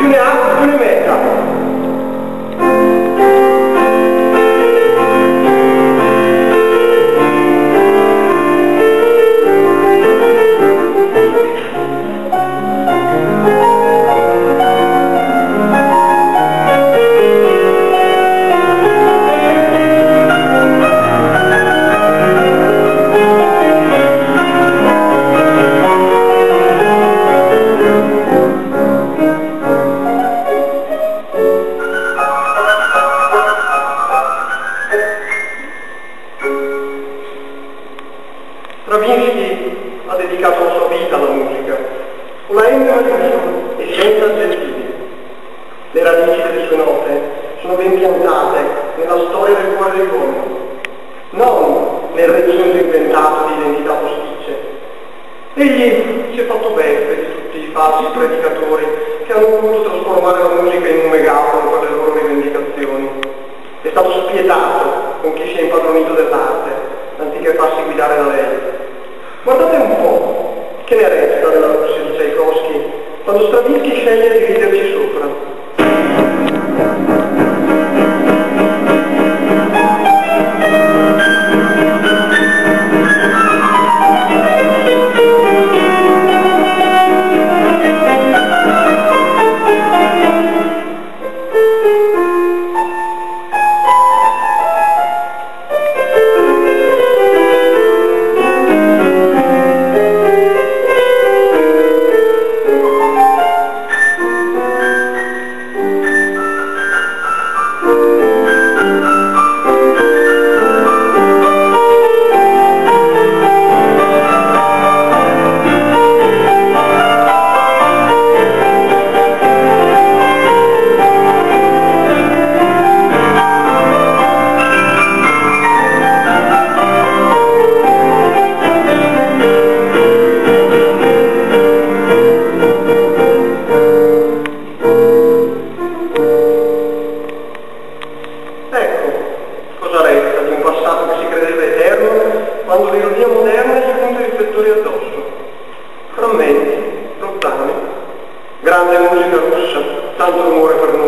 ne ha più ne metta. Stravinsky ha dedicato la sua vita alla musica, con la M maiuscola e senza aggettivi. Le radici delle sue note sono ben piantate nella storia del cuore dell'uomo, non nel recinto inventato di identità posticce. Egli si è fatto beffe di tutti i falsi predicatori che hanno voluto trasformare la musica in un megafono per le loro rivendicazioni. È stato spietato con chi si è impadronito dell'arte, anziché farsi guidare da lei. Guardate un po' che ne resta della Russia di Tchaikovsky quando Stravinsky sceglie di riderci sopra. Quando l'ironia moderna gli punta i riflettori addosso. Frammenti, lontani, grande musica russa, tanto rumore per